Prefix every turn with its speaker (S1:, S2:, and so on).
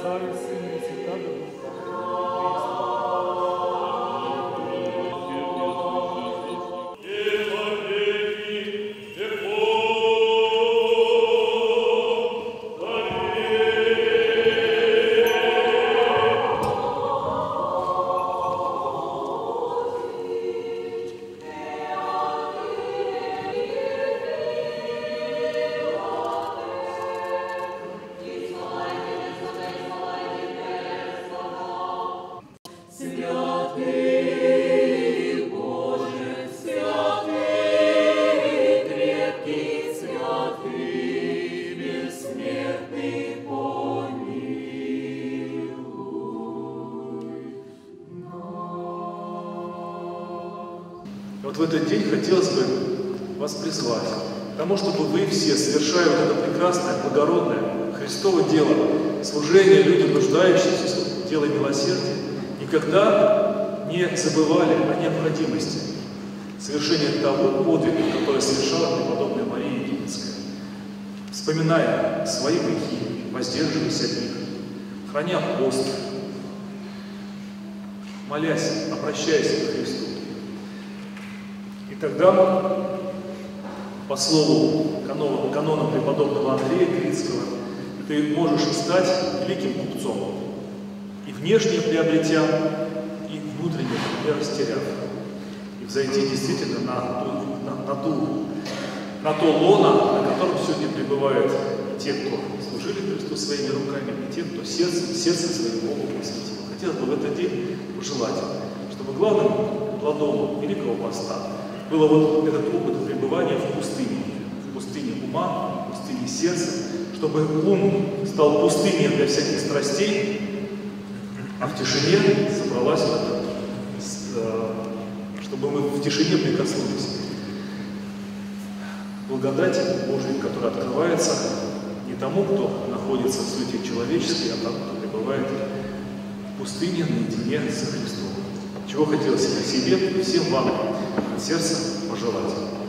S1: Отца и Сына и Святаго Духа.
S2: Вот в этот день хотелось бы вас призвать к тому, чтобы вы все, совершая вот это прекрасное, благородное, Христово дело, служение людям, нуждающимся, дело милосердия, никогда не забывали о необходимости совершения того подвига, который совершала преподобная Мария Египетская, вспоминая свои грехи, воздерживаясь от них, храня пост, молясь, обращаясь к Христу. И тогда, по слову канона преподобного Андрея Критского, ты можешь стать великим купцом, и внешне приобретя, и внутренне не растеряв, и взойти действительно на то лоно, на котором сегодня пребывают и те, кто служили Христу своими руками, и те, кто сердце своим Богу посвятил. Хотелось бы в этот день пожелать, чтобы главным плодом Великого Поста было вот этот опыт пребывания в пустыне ума, в пустыне сердца, чтобы ум стал пустыней для всяких страстей, а в тишине собралась чтобы мы в тишине прикоснулись к благодати Божией, которая открывается не тому, кто находится в суете человеческой, а тому, кто пребывает в пустыне наедине со Христом. Чего хотелось и себе, и всем вам от сердца пожелать.